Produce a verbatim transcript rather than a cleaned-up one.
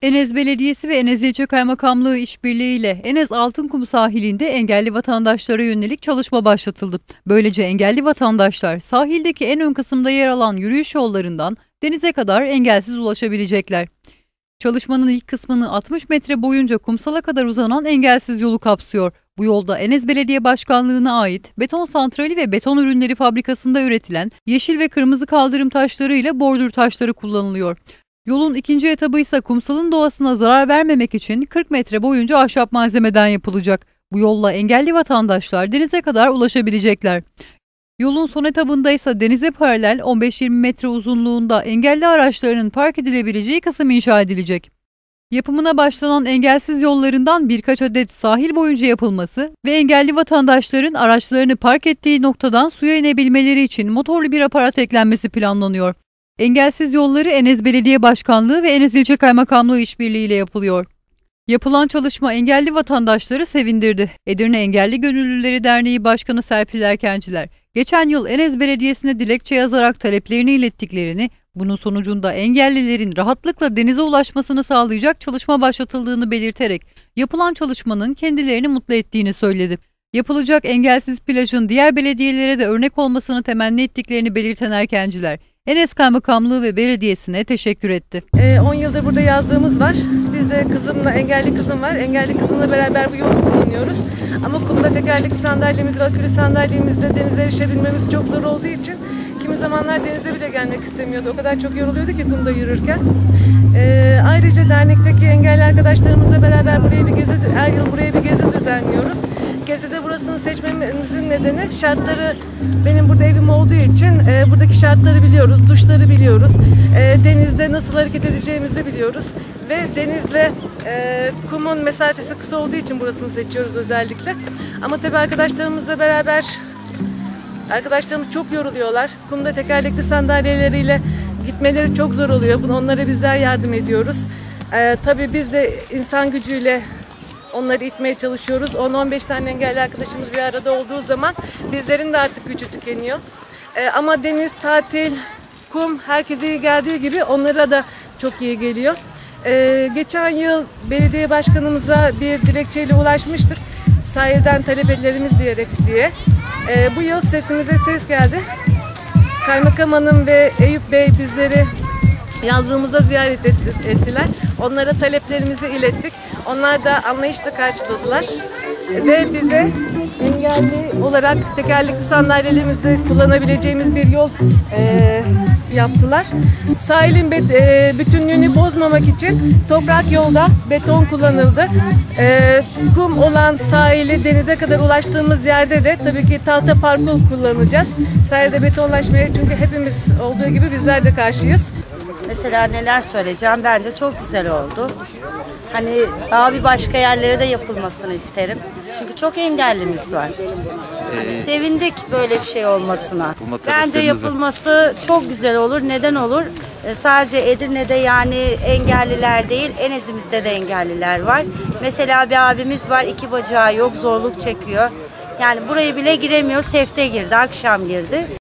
Enes Belediyesi ve Enes İlçe Kaymakamlığı işbirliğiyle Enes Altınkum sahilinde engelli vatandaşlara yönelik çalışma başlatıldı. Böylece engelli vatandaşlar sahildeki en ön kısımda yer alan yürüyüş yollarından denize kadar engelsiz ulaşabilecekler. Çalışmanın ilk kısmını altmış metre boyunca kumsala kadar uzanan engelsiz yolu kapsıyor. Bu yolda Enes Belediye Başkanlığı'na ait beton santrali ve beton ürünleri fabrikasında üretilen yeşil ve kırmızı kaldırım taşları ile bordür taşları kullanılıyor. Yolun ikinci etabı ise kumsalın doğasına zarar vermemek için kırk metre boyunca ahşap malzemeden yapılacak. Bu yolla engelli vatandaşlar denize kadar ulaşabilecekler. Yolun son etabında ise denize paralel on beş yirmi metre uzunluğunda engelli araçlarının park edilebileceği kısım inşa edilecek. Yapımına başlanan engelsiz yollarından birkaç adet sahil boyunca yapılması ve engelli vatandaşların araçlarını park ettiği noktadan suya inebilmeleri için motorlu bir aparat eklenmesi planlanıyor. Engelsiz yolları Enes Belediye Başkanlığı ve Enes İlçe Kaymakamlığı işbirliğiyle yapılıyor. Yapılan çalışma engelli vatandaşları sevindirdi. Edirne Engelli Gönüllüleri Derneği Başkanı Serpil Erkenciler, geçen yıl Enes Belediyesi'ne dilekçe yazarak taleplerini ilettiklerini, bunun sonucunda engellilerin rahatlıkla denize ulaşmasını sağlayacak çalışma başlatıldığını belirterek yapılan çalışmanın kendilerini mutlu ettiğini söyledi. Yapılacak engelsiz plajın diğer belediyelere de örnek olmasını temenni ettiklerini belirten Erkenciler, Enes Kaymakamlığı ve Belediyesi'ne teşekkür etti. on yıldır burada yazdığımız var. Biz de kızımla, engelli kızım var. Engelli kızımla beraber bu yolu kullanıyoruz. Ama kumda tekerlekli sandalyemiz ve akülü sandalyemizde denize erişebilmemiz çok zor olduğu için kimi zamanlar denize bile gelmek istemiyordu. O kadar çok yoruluyordu ki kumda yürürken. Ee, ayrıca dernekteki engelli arkadaşlarımızla beraber buraya bir gezi, her yıl buraya bir gezi düzenliyoruz. Gezide burasını seçmemizin nedeni şartları, benim burada evim olduğu için e, buradaki şartları biliyoruz, duşları biliyoruz, e, denizde nasıl hareket edeceğimizi biliyoruz ve denizle e, kumun mesafesi kısa olduğu için burasını seçiyoruz özellikle. Ama tabii arkadaşlarımızla beraber, arkadaşlarımız çok yoruluyorlar. Kumda tekerlekli sandalyeleriyle gitmeleri çok zor oluyor. Onlara bizler yardım ediyoruz. E, tabii biz de insan gücüyle onları itmeye çalışıyoruz. on on beş tane engelli arkadaşımız bir arada olduğu zaman bizlerin de artık gücü tükeniyor. Ee, ama deniz, tatil, kum herkese iyi geldiği gibi onlara da çok iyi geliyor. Ee, geçen yıl belediye başkanımıza bir dilekçeyle ulaşmıştık. Sahilden taleplerimiz diyerek diye. Ee, bu yıl sesimize ses geldi. Kaymakam Hanım ve Eyüp Bey bizleri yazdığımızda ziyaret ettiler. Onlara taleplerimizi ilettik. Onlar da anlayışla karşıladılar. Ve bize engelli olarak tekerlekli sandalyelerimizde kullanabileceğimiz bir yol e, yaptılar. Sahilin bet, e, bütünlüğünü bozmamak için toprak yolda beton kullanıldı. E, kum olan sahili denize kadar ulaştığımız yerde de tabii ki tahta parkur kullanacağız. Sahilde betonlaşmaya, çünkü hepimiz olduğu gibi bizler de karşıyız. Mesela neler söyleyeceğim, bence çok güzel oldu. Hani daha bir başka yerlere de yapılmasını isterim. Çünkü çok engellimiz var. Hani ee, sevindik böyle bir şey olmasına. Bence yapılması var. Çok güzel olur. Neden olur? Ee, sadece Edirne'de yani engelliler değil, Enes'imizde de engelliler var. Mesela bir abimiz var, iki bacağı yok, zorluk çekiyor. Yani buraya bile giremiyor, sefte girdi, akşam girdi.